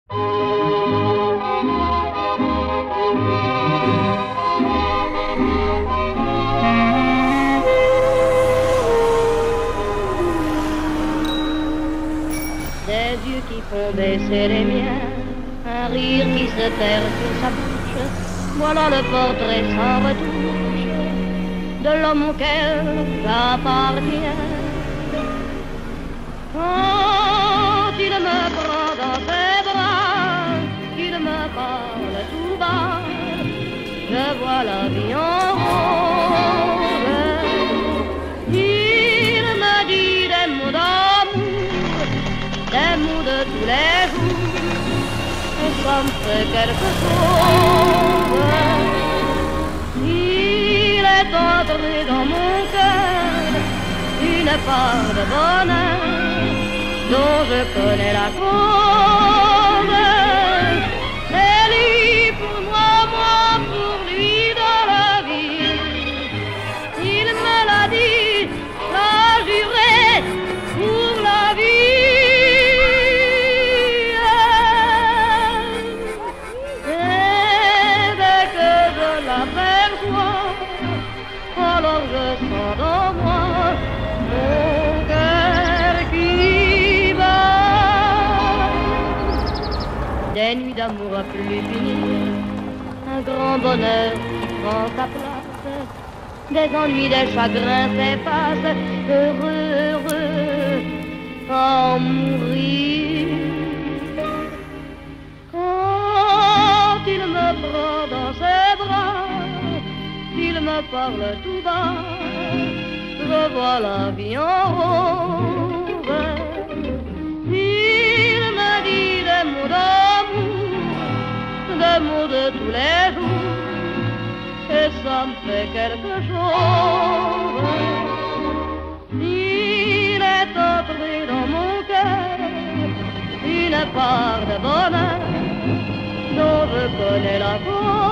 Des yeux qui font baisser les miens, un rire qui se perd sur sa bouche, voilà le portrait sans retouche de l'homme auquel j'appartiens. Quand il me prend dans ses bras, qu'il me parle tout bas, je vois la vie en rose. Il me dit des mots d'amour, des mots de tous les jours, et ça me fait quelque chose. Il est entré dans mon cœur une part de bonheur dont je connais la cause. C'est lui pour moi, moi pour lui dans la vie. Il me l'a dit, l'a juré pour la vie. Et dès que je l'aperçois, alors je sens dans moi mon cœur qui bat. Des nuits d'amour à plus finir, un grand bonheur qui prend sa place, des ennuis, des chagrins s'effacent, heureux, heureux, en mourir. Quand il me prend dans ses bras, il me parle tout bas, je vois la vie en rose. Il me dit des mots d'amour, des mots de tous les jours, et ça me fait quelque chose. Il est entré dans mon cœur une part de bonheur dont je connais la cause.